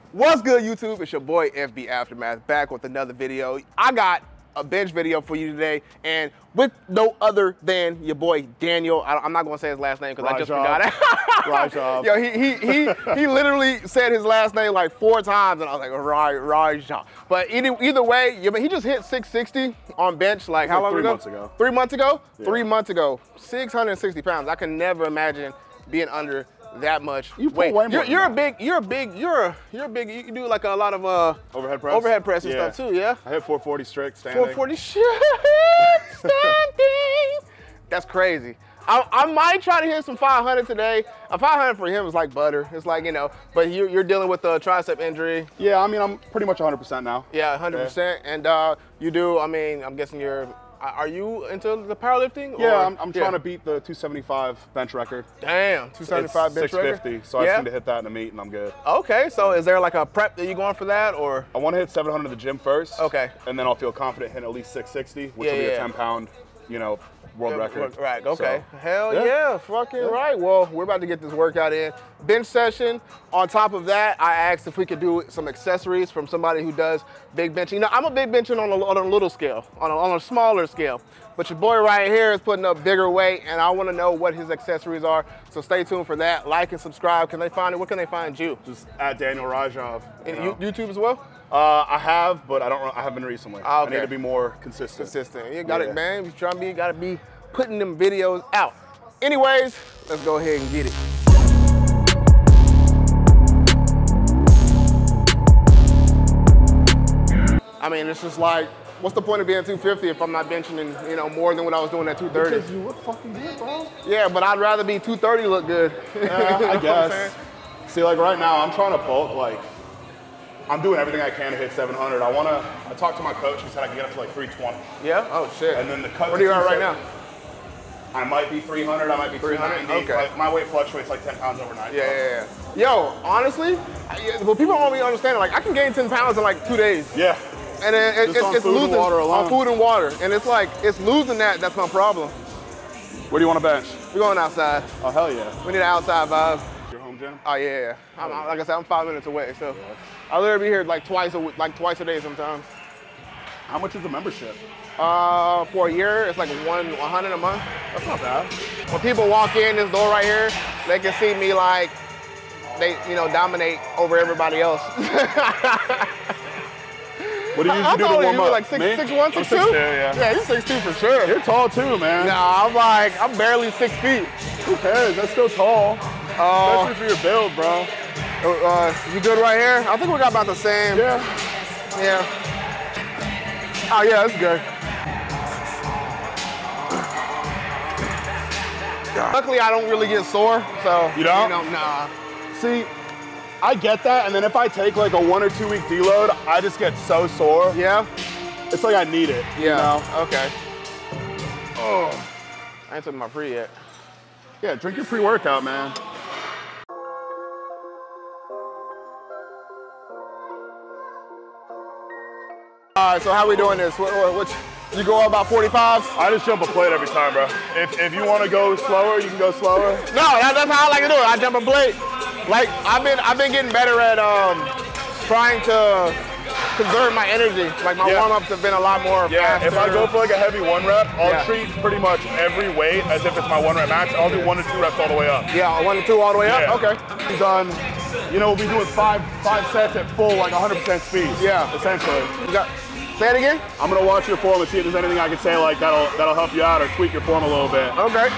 What's good, YouTube? It's your boy Fbaftermath back with another video. I got a bench video for you today, and with no other than your boy Daniel. I'm not gonna say his last name because I just forgot it. Ryjov. Yo, he literally said his last name like 4 times, and I was like, Ryjov. But either way, he just hit 660 on bench like how long ago? 3 months ago. 3 months ago? Yeah. 3 months ago. 660 pounds. I can never imagine being under that much weight. You're a big, you do like a lot of overhead press and stuff too, yeah? I hit 440 strict standing. 440 standing. That's crazy. I might try to hit some 500 today. A 500 for him is like butter. It's like, you know, but you're dealing with a tricep injury. Yeah, I mean, I'm pretty much 100% now. Yeah, 100%. Yeah. And you do, I mean, I'm guessing are you into the powerlifting? Yeah, I'm trying to beat the 275 bench record. Damn, 275 bench record? 650, so I just need to hit that in a meet and I'm good. Okay, so is there like a prep that you going for that, or? I want to hit 700 in the gym first. Okay. And then I'll feel confident hitting at least 660, which will be a 10-pound, you know, world record. Right, okay. So, hell yeah, fucking right. Well, we're about to get this workout in. Bench session. On top of that, I asked if we could do some accessories from somebody who does big benching. You know, I'm a big benching on a little scale, on a smaller scale. But your boy right here is putting up bigger weight, and I want to know what his accessories are. So stay tuned for that. Like and subscribe. Can they find it? Where can they find you? Just at Daniel Ryjov. And YouTube as well? I have, but I haven't recently. Okay. I need to be more consistent. You got it, man. You trying to be, gotta be putting them videos out. Anyways, let's go ahead and get it. I mean, it's just like, what's the point of being 250 if I'm not benching, you know, more than what I was doing at 230? Because you look fucking good, bro. Yeah, but I'd rather be 230 look good. I guess. See, like right now, I'm trying to bulk, like, I'm doing everything I can to hit 700. I talked to my coach, he said I can get up to like 320. Yeah? Oh shit. And then the cut. What are you at right now? I might be 300, I might be 390. Okay. Like, my weight fluctuates like 10 pounds overnight. Yeah. Yo, honestly, well, people don't really understand it. Like, I can gain 10 pounds in like 2 days. Yeah. And it's losing on food and water. And it's like, it's losing that's my problem. Where do you want to bench? We're going outside. Oh, hell yeah. We need an outside vibe. Your home gym? Oh, yeah. Like I said, I'm 5 minutes away, so I'll literally be here like twice a day sometimes. How much is the membership? For a year, it's like $100 a month. That's not bad. When people walk in this door right here, they can see me like, they, you know, dominate over everybody else. What do you usually do to warm up? Like 6'1", 6'2"? 6'2", yeah. Yeah, you're 6'2" for sure. You're tall too, man. Nah, I'm barely 6 feet. Who cares? That's still tall. Especially for your build, bro. You good right here? I think we got about the same. Yeah. Oh yeah, that's good. Luckily, I don't really get sore, so. You don't? You know, nah. See, I get that, and then if I take like a 1 or 2 week deload, I just get so sore. Yeah? It's like I need it. Yeah, you know? Okay. Oh, I ain't took my pre yet. Yeah, drink your pre-workout, man. All right, so how we doing this? You go about 45s? I just jump a plate every time, bro. If you want to go slower, you can go slower. No, that's how I like to do it. I jump a plate. Like I've been getting better at trying to conserve my energy. Like my warm-ups have been a lot more faster. If I go for like a heavy 1 rep, I'll treat pretty much every weight as if it's my 1 rep max. I'll do 1 to 2 reps all the way up. Yeah, 1 to 2 all the way up? Okay. He's done, you know, we'll be doing five sets at full, like 100% speed. Yeah. Essentially. Say it again? I'm gonna watch your form and see if there's anything I can say like that'll help you out or tweak your form a little bit. Okay.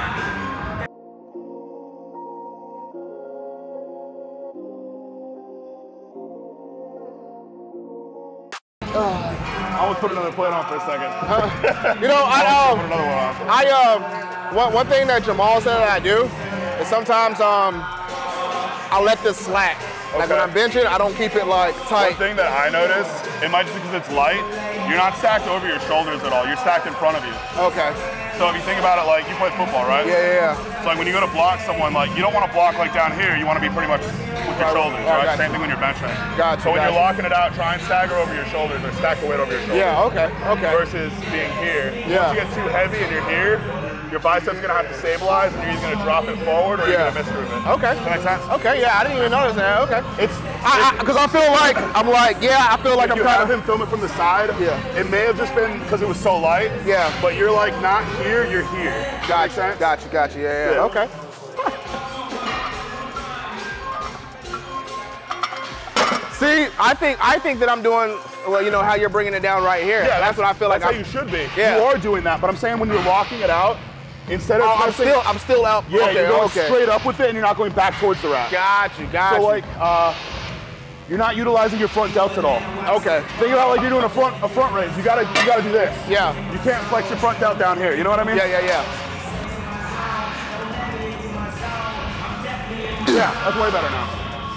I almost put another plate on for a second. You know, put another one on. one thing that Jamal said that I do is sometimes I'll let this slack. Like when I'm benching, I don't keep it like tight. One thing that I noticed, it might just because it's light, you're not stacked over your shoulders at all. You're stacked in front of you. Okay. So if you think about it, like you play football, right? Yeah. So like when you go to block someone, like you don't want to block like down here. You want to be pretty much with your shoulders, right? Same thing when you're benching. Gotcha. So when you're locking it out, try and stagger over your shoulders or stack the weight over your shoulders. Yeah. Okay. Versus being here. Yeah. Once you get too heavy and you're here, your biceps gonna have to stabilize, and you're either gonna drop it forward or you're gonna misgroove it. Okay. Does that make sense? Okay, yeah, I didn't even notice that. Okay. Because I feel like, I feel like if you have him film it from the side, it may have just been because it was so light. Yeah. But you're like not here, you're here. Gotcha. Yeah. Okay. See, I think that I'm doing, well, you know, how you're bringing it down right here. Yeah, that's what I feel like. That's how you should be. Yeah. You are doing that, but I'm saying when you're locking it out, instead of I'm still out. Yeah, okay, you're going straight up with it, and you're not going back towards the rack. Gotcha. So like, you're not utilizing your front delts at all. Okay. Think about like you're doing a front raise. You gotta do this. Yeah. You can't flex your front delt down here. You know what I mean? Yeah. Yeah, that's way better now.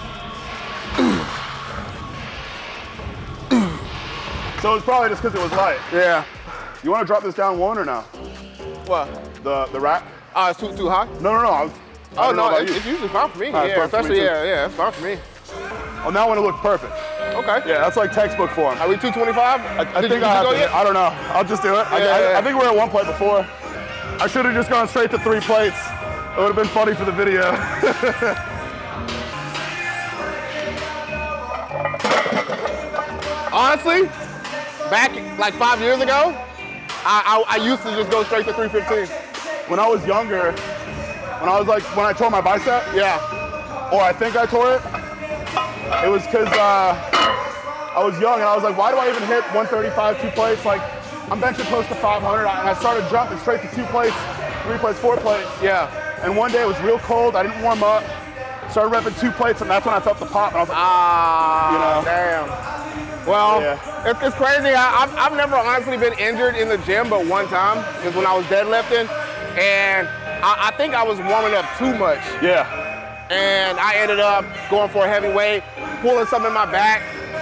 So it's probably just because it was light. Yeah. You want to drop this down one or no? What? The rack? It's too high? No. It's usually fine for me. Yeah, especially it's fine for me. Oh, now when it looks perfect. Okay. Yeah, that's like textbook form. Are we 225? I think I have to. I don't know. I'll just do it. I think we're at 1 plate before. I should have just gone straight to 3 plates. It would have been funny for the video. Honestly, back like 5 years ago, I used to just go straight to 315. When I was younger, when I tore my bicep, or I think I tore it, it was because I was young and I was like, why do I even hit 135, 2 plates? Like, I'm benching close to 500, and I started jumping straight to 2 plates, 3 plates, 4 plates. Yeah. And one day it was real cold, I didn't warm up, started repping 2 plates, and that's when I felt the pop, and I was like, you know. Damn. Well, it's crazy. I've never honestly been injured in the gym but one time, because when I was deadlifting, and I think I was warming up too much. Yeah. And I ended up going for a heavy weight, pulling something in my back.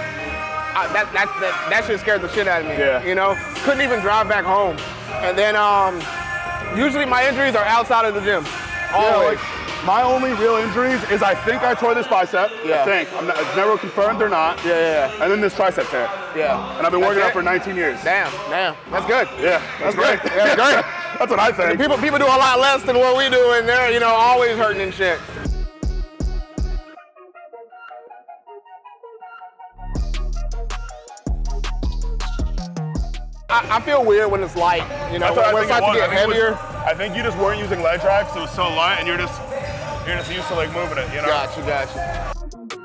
That shit scared the shit out of me. Yeah. You know, couldn't even drive back home. And then usually my injuries are outside of the gym. Always. Like, my only real injuries is I think I tore this bicep. Yeah. I think. It's never confirmed or not. Yeah. And then this tricep tear. Yeah. And I've been working out for 19 years. Damn. That's good. Yeah. That's great. Yeah, great. That's what I think. People do a lot less than what we do, and they're, you know, always hurting and shit. I feel weird when it's light, you know, when it starts to get heavier. I think you just weren't using leg drag, so it was so light, and you're just used to like moving it, you know? Gotcha.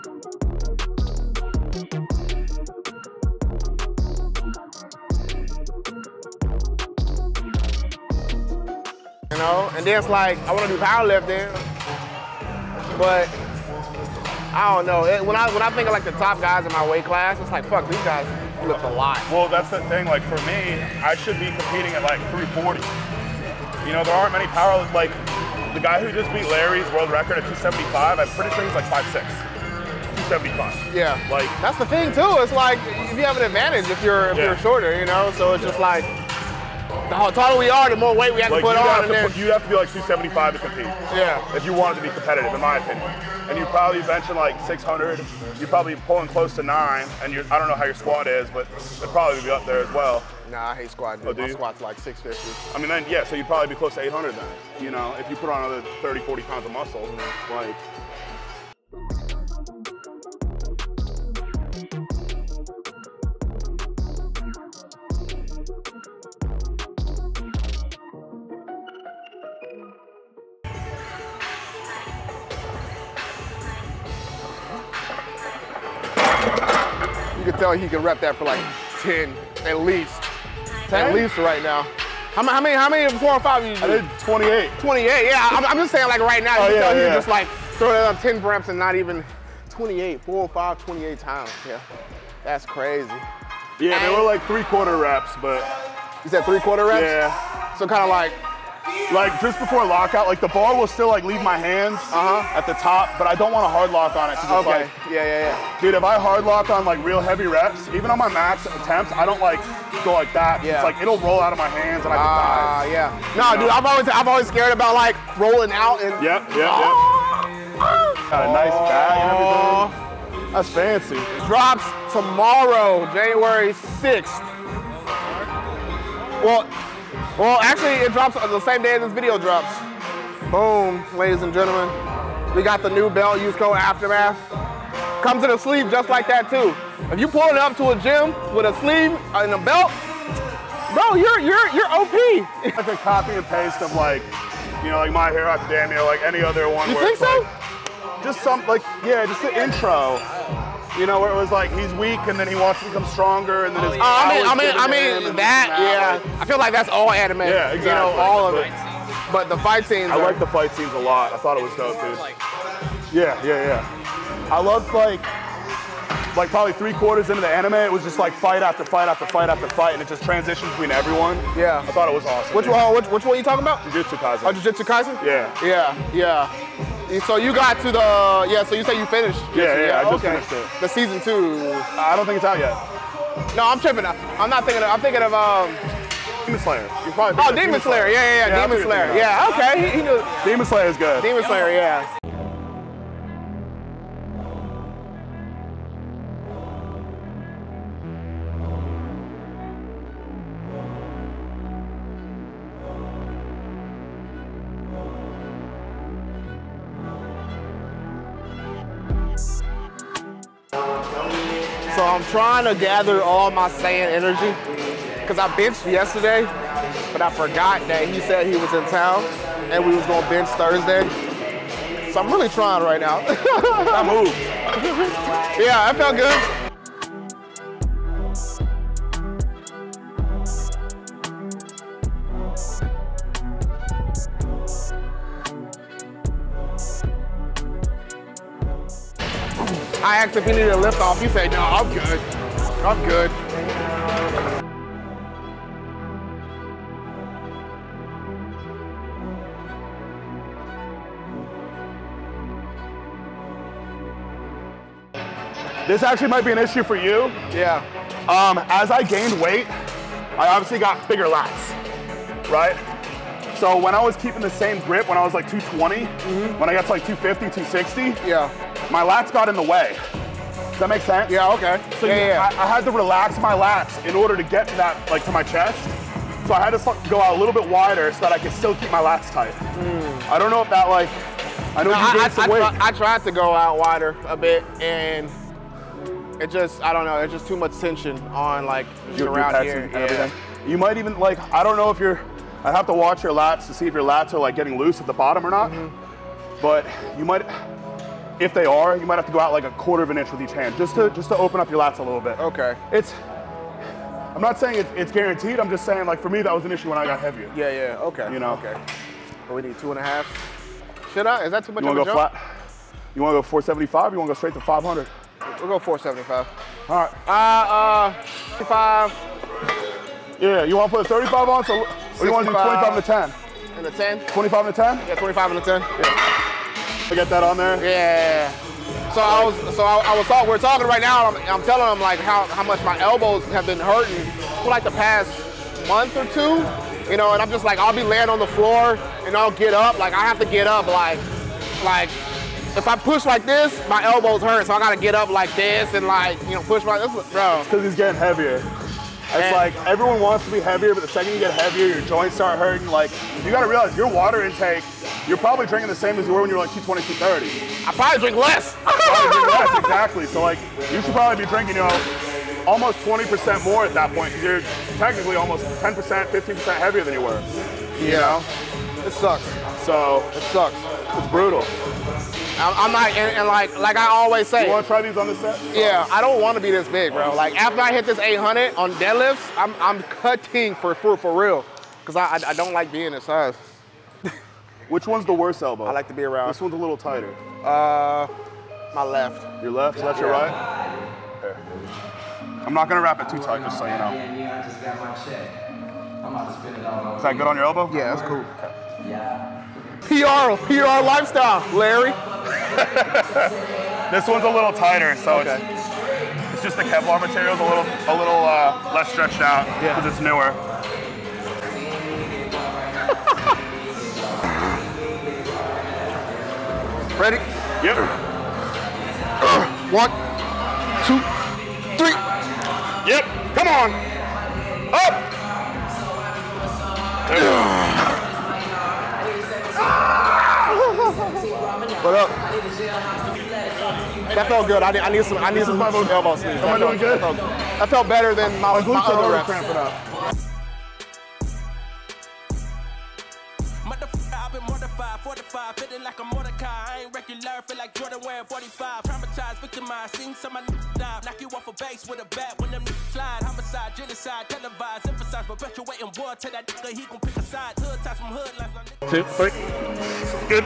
You know, and then it's like, I want to do powerlifting, but I don't know. When I think of like the top guys in my weight class, it's like, fuck, these guys lift a lot. Well, that's the thing. Like for me, I should be competing at like 340. You know, there aren't many like the guy who just beat Larry's world record at 275. I'm pretty sure he's like 5'6". 275. Yeah. Like that's the thing too. It's like you have an advantage if you're shorter, you know. So it's just like the taller we are, the more weight we have to put on. You have to be like 275 to compete. Yeah. If you want it to be competitive, in my opinion. And you're probably benching like 600. You're probably pulling close to 9. And I don't know how your squat is, but it'll probably be up there as well. Nah, I hate squatting. Oh, my squat's like 650. I mean, then yeah, so you'd probably be close to 800 then. You know, if you put on another 30, 40 pounds of muscle, like. You can tell he can rep that for like 10 at least. 10? At least right now. How many 4 or 5 you do? I did 28. 28, yeah. I'm just saying like right now, you can tell he can just like throw that on 10 reps and not even 28, 4 or 5, 28 times. Yeah, that's crazy. Yeah, they were like 3/4 reps, but. You said 3/4 reps? Yeah. So kind of like just before lockout, like the bar will still like leave my hands at the top, but I don't want a hard lock on it. Okay. Like, yeah. Dude, if I hard lock on like real heavy reps, even on my max attempts, I don't like go like that. Yeah. It's like it'll roll out of my hands and I can die. Yeah. No, dude, I've always scared about like rolling out and. Yep. Got a nice bag and everything. That's fancy. It drops tomorrow, January 6th. Well, Well, actually, it drops the same day this video drops. Boom, ladies and gentlemen. We got the new belt, use code Aftermath. Comes in a sleeve just like that too. If you pulling up to a gym with a sleeve and a belt, bro, you're OP. Like a copy and paste of like, you know, like My Hero Academia, like any other one. You think so? Like, just some, like, yeah, just the intro. You know, where it was like he's weak and then he wants to become stronger and then his I mean that, yeah. I feel like that's all anime. Yeah, exactly. You know, all of it. But the fight scenes. I like the fight scenes a lot. I thought it was dope, dude. Yeah. I loved like probably 3/4 into the anime, it was just like fight after fight after fight after fight, and it just transitioned between everyone. Yeah. I thought it was awesome. Which one are you talking about? Jujutsu Kaisen. Oh, Jujutsu Kaisen? Yeah. So you got to the, so you say you finished? Yeah, I just finished it. The season 2. I don't think it's out yet. No, I'm tripping. I'm thinking of Demon Slayer. You're probably thinking Demon Slayer. Yeah, Demon Slayer. Yeah, okay. He knew. Demon Slayer is good. Demon Slayer, yeah. So I'm trying to gather all my Saiyan energy because I benched yesterday, but I forgot that he said he was in town and we was gonna bench Thursday. So I'm really trying right now. I moved. Yeah, that felt good. I asked if he needed a lift off. He said, no, I'm good. I'm good. This actually might be an issue for you. Yeah. As I gained weight, I obviously got bigger lats, right? So when I was keeping the same grip, when I was like 220, when I got to like 250, 260, yeah, my lats got in the way. Does that make sense? Yeah, okay. So I had to relax my lats in order to get to that, like to my chest. So I had to go out a little bit wider so that I could still keep my lats tight. I don't know if that like, I know you gained some weight. I tried to go out wider a bit and it just, I don't know, there's just too much tension on like around here. And everything. You might even like, I don't know if you're, I'd have to watch your lats to see if your lats are like getting loose at the bottom or not. But you might, if they are, you might have to go out like 1/4 of an inch with each hand just to open up your lats a little bit. Okay. I'm not saying it's guaranteed. I'm just saying like for me that was an issue when I got heavier. Yeah. Okay. You know. Okay. But we need 2.5. Should I? Is that too much of a jump? You want to go flat? You want to go 475? You want to go straight to 500? We'll go 475. All right. 35. Yeah. You want to put a 35 on? So. Or you want to do 25 and a 10? And a 10? 25 and a 10? Yeah, 25 and a 10. Yeah. I get that on there? Yeah. So we're talking right now, I'm telling him like how much my elbows have been hurting for like the past month or 2. You know, and I'm just like, I'll be laying on the floor and I'll get up. Like I have to get up like if I push like this, my elbows hurt. So I gotta get up like this and like, you know, push my, bro. Because he's getting heavier. It's like everyone wants to be heavier, but the second you get heavier, your joints start hurting. Like you gotta realize your water intake, you're probably drinking the same as you were when you were like 220, 230. I probably drink less. Probably drink less, exactly. So like you should probably be drinking, you know, almost 20% more at that point because you're technically almost 10%, 15% heavier than you were. You know? It sucks. So it sucks. It's brutal. I'm not, and like I always say. You want to try these on the set? Yeah, I don't want to be this big, bro. Like after I hit this 800 on deadlifts, I'm cutting for real, because I don't like being this size. Which one's the worst elbow? I like to be around. This one's a little tighter. My left. Your left? So that's your right? There. I'm not gonna wrap it too tight, just so you know. Is that good on your elbow? Yeah, that's cool. Okay. PR lifestyle, Larry. This one's a little tighter, so it's just the Kevlar material's a little less stretched out because it's newer. Ready? Yep. 1, 2, 3. Yep. Come on. Up. What up? That felt good. I need some elbow sleeves. Am I doing good? That felt better than my other reps. Cramping up. I've been mortified, fortified, feeling like a Mordecai. I ain't regular, feel like Jordan wearing 45. Traumatized, victimized, seen some of my die. Knock you off a base with a bat when them slide. Homicide, genocide, televised, emphasize, perpetuating war. Tell that nigga he gon' pick a side. Hood ties from hood lines. 2, 3. Good.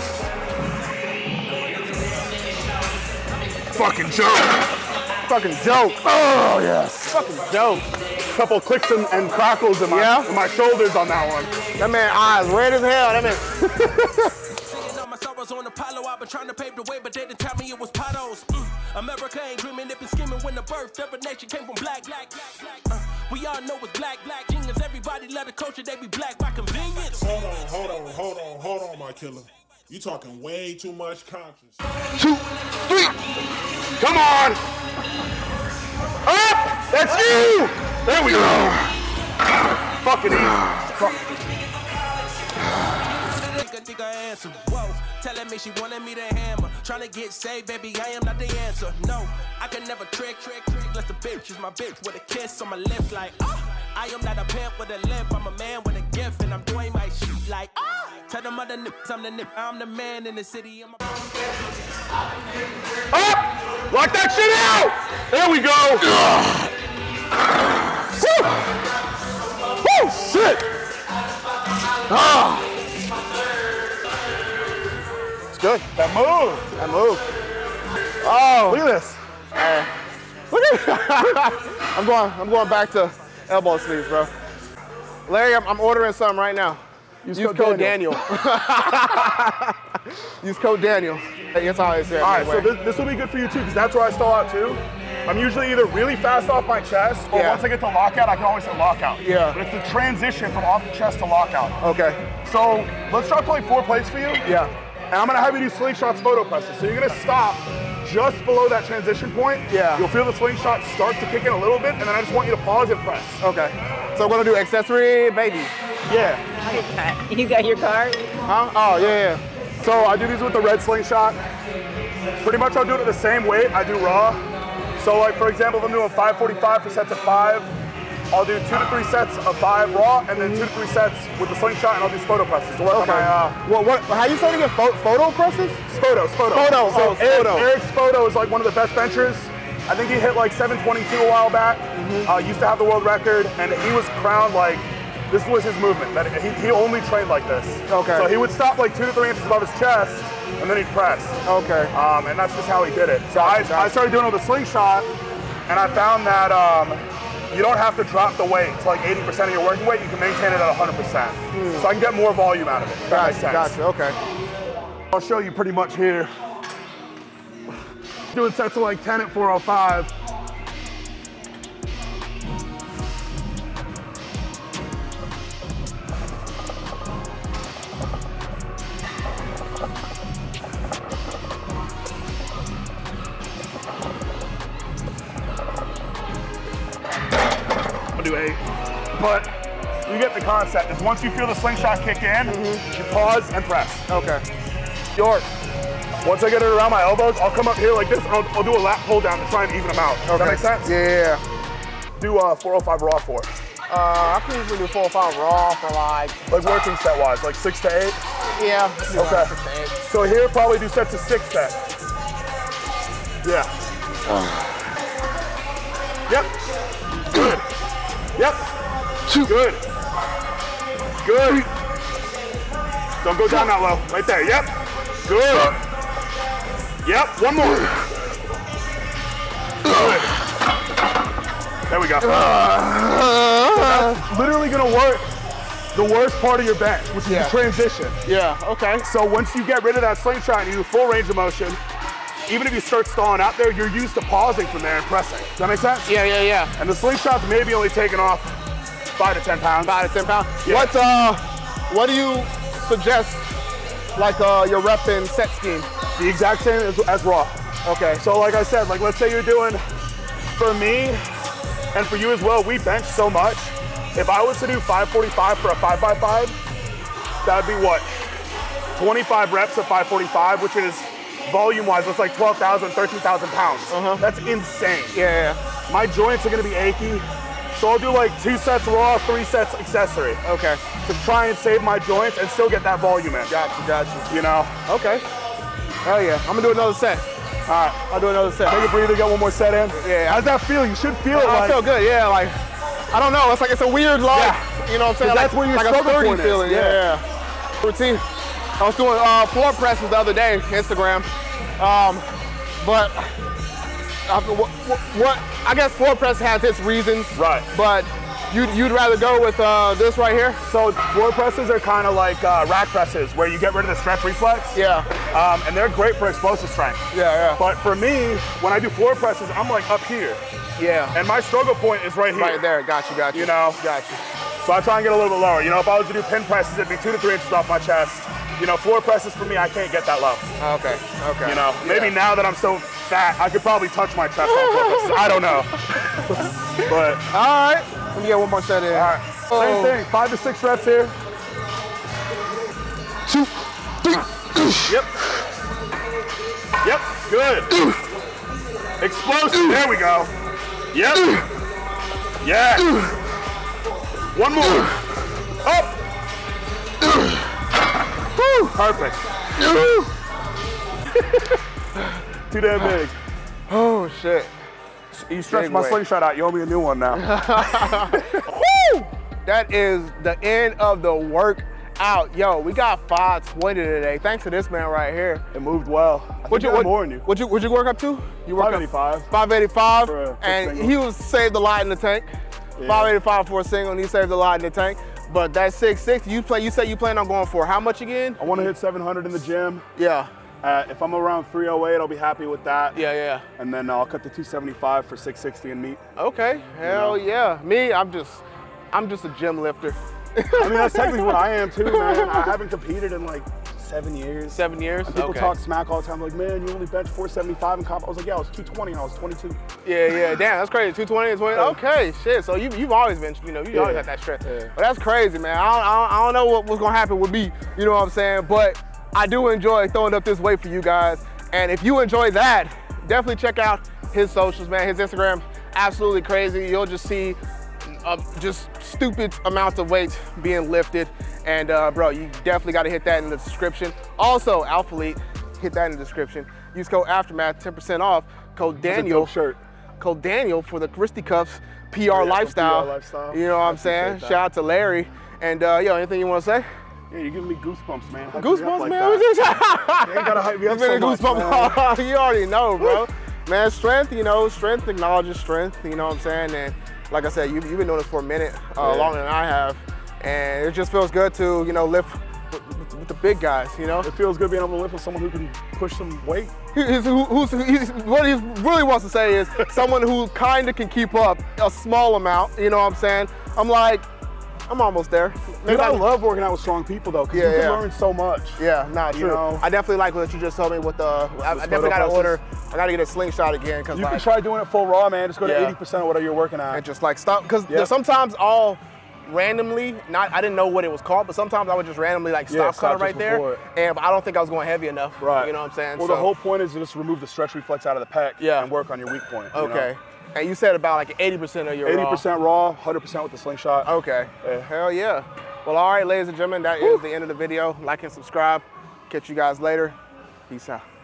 Fucking joke. Fucking joke. Oh, yes. Fucking joke. Couple clicks and crackles in my shoulders on that one. That man eyes red as hell. That man. Seeing all my sorrows on Apollo, I've been trying to pave the way, but they didn't tell me it was potholes. America ain't dreaming, it been scheming when the birth of a nation came from black. We all know it's black genius. Everybody love the culture, they be black by convenience. Hold on, my killer. You talking way too much conscious. 2, 3. Come on. Up. That's you. There we go. Fucking Nigga answer, whoa, telling me she wanted me to hammer. Trying to get saved, baby, I am not the answer. No, I can never trick, unless the bitch is my bitch with a kiss on my lips like, I am not a pimp with a lip, I'm a man with a gift, and I'm doing my shit like, tell them other nips, I'm the nip, I'm the man in the city. up! Lock that shit out! There we go! Woo! Woo! Shit! It's good. That move! That move. Oh, Look at this. look at I'm going back to elbow sleeves, bro. Larry, I'm ordering some right now. Use code Daniel. Use code Daniel. That's how I say it. All right, so this will be good for you too, because that's where I stall out too. I'm usually either really fast off my chest, or once I get to lockout, I can always hit lockout. Yeah. But it's the transition from off the chest to lockout. Okay. So let's drop to like 4 plates for you. Yeah. And I'm gonna have you do slingshots, photo presses. So you're gonna stop just below that transition point. Yeah. You'll feel the slingshot start to kick in a little bit, and then I just want you to pause and press. Okay. So I'm gonna do accessory, baby. Yeah. You got your card? Huh? Oh, yeah. So I do these with the red slingshot. Pretty much I'll do it at the same weight I do raw. So like for example, if I'm doing 545 for sets of 5, I'll do 2 to 3 sets of 5 raw, and then 2 to 3 sets with the slingshot, and I'll do photo presses to work on my, how you saying again? Photo presses? Spoto. Spoto. So Spoto. Eric Spoto is like one of the best benchers. I think he hit like 722 a while back. Used to have the world record, and he was crowned like, this was his movement. That he only trained like this. Okay. So he would stop like 2 to 3 inches above his chest, and then he'd press. Okay. And that's just how he did it. So I started doing it with a slingshot, and I found that you don't have to drop the weight to like 80% of your working weight. You can maintain it at 100%. So I can get more volume out of it. If that makes sense. Gotcha. Okay. I'll show you pretty much here. Doing sets of like 10 at 405. I'll do 8. But you get the concept. Is once you feel the slingshot kick in, you pause and press. Okay. York. Once I get it around my elbows, I'll come up here like this, and I'll do a lat pull down to try and even them out. Does that make sense? Yeah. Do 405 raw for. I can usually do 405 raw for like working set wise, like 6 to 8? Yeah. Okay. 6 to 8. So here, probably do sets of 6 then. Yeah. Yep. Good. Yep. Good. Good. Don't go down that low. Right there. Yep. Good. Yep. One more. Good. There we go. That's literally gonna work the worst part of your bench, which is the transition. Yeah. Okay. So once you get rid of that slingshot and you do full range of motion, even if you start stalling out there, you're used to pausing from there and pressing. Does that make sense? Yeah. And the slingshot's maybe only taking off 5 to 10 pounds. 5 to 10 pounds. Yeah. What do you suggest, like your rep and set scheme? The exact same as raw. Okay. So like I said, like let's say you're doing, for me, and for you as well, we bench so much If I was to do 545 for a 5x5, that'd be what? 25 reps of 545, which is volume-wise, it's like 12,000, 13,000 pounds. That's insane. Yeah. My joints are gonna be achy, so I'll do like 2 sets raw, 3 sets accessory. Okay. To try and save my joints and still get that volume in. Got you. You know? Okay. Hell yeah. I'm gonna do another set. All right. I'll do another set. Take a breather, get one more set in. Yeah. How's that feel? You should feel it I like. feel good, yeah. Like, I don't know. It's like, it's a weird low. Yeah. You know what I'm saying? That's where your like a struggle sturdy point is. feeling. Yeah. Routine. I was doing floor presses the other day, Instagram. But what I guess floor press has its reasons. Right. But you'd rather go with this right here? So floor presses are kind of like rack presses where you get rid of the stretch reflex. Yeah. And they're great for explosive strength. Yeah. But for me, when I do floor presses, I'm like up here. Yeah. And my struggle point is right here. Right there. Got you. You know? Got you. So I try and get a little bit lower. You know, if I was to do pin presses, it'd be 2 to 3 inches off my chest. You know, floor presses for me, I can't get that low. Okay. You know, maybe now that I'm so fat, I could probably touch my chest on floor presses. I don't know. But. All right. Let me get one more set in. All right. Same thing, 5 to 6 reps here. 2, 3. Yep, good. Explosive, there we go. Yep. Yeah. One more. Up. Perfect. Too damn big. Oh, shit. You stretched my slingshot out. You owe me a new one now. Woo! That is the end of the workout. Yo, we got 520 today. Thanks to this man right here. It moved well. What'd you work up to? You work 585. 585, and he was saved a lot in the tank. Yeah. 585 for a single, and he saved a lot in the tank. But that 660, you said you plan on going for how much again? I want to hit 700 in the gym. Yeah. If I'm around 308, I'll be happy with that. Yeah. And then I'll cut the 275 for 660 in meat. Okay. Hell yeah. Me, I'm just a gym lifter. I mean, that's technically what I am too, man. I haven't competed in like 7 years. 7 years? And people talk smack all the time, like, man, you only bench 475 in comp. I was like, yeah, I was 220 and I was 22. Yeah. Damn, that's crazy. 220 and 20. Okay, shit. So you've always been, you always had that strength. Yeah. But that's crazy, man. I don't know what's gonna happen with me. You know what I'm saying? But I do enjoy throwing up this weight for you guys. And if you enjoy that, definitely check out his socials, man. His Instagram's absolutely crazy. You'll just see just stupid amounts of weights being lifted. And bro, you definitely got to hit that in the description. Also, Alpha Elite, hit that in the description. Use code Aftermath, 10% off. Code Daniel. Shirt. Code Daniel for the Christy Cuffs PR lifestyle. PR lifestyle. You know what I'm saying? Shout out to Larry. And yo, anything you want to say? Yeah, you're giving me goosebumps, man. Goosebumps, like man. You ain't gotta hype me up so much, man. You already know, bro. Man, strength, strength acknowledges strength. You know what I'm saying? And like I said, you've been doing this for a minute, longer than I have. And it just feels good to, lift with the big guys, It feels good being able to lift with someone who can push some weight. What he really wants to say is someone who kind of can keep up a small amount, you know what I'm saying? I'm almost there. Dude, I love working out with strong people though, because you can learn so much. Yeah, true. I definitely like what you just told me with the, I definitely got to order, I got to get a slingshot again. You can try doing it full raw, man. Just go to 80% of whatever you're working at. And just like stop, because sometimes I'll randomly, I didn't know what it was called, but sometimes I would just randomly stop cut it right there. And I don't think I was going heavy enough. Right. You know what I'm saying? Well, the whole point is to just remove the stretch reflex out of the pec and work on your weak point. Okay. And you said about like 80% of your 80% raw, 100% with the slingshot. Okay. Hell yeah. Well, all right, ladies and gentlemen, that is the end of the video. Like and subscribe. Catch you guys later. Peace out.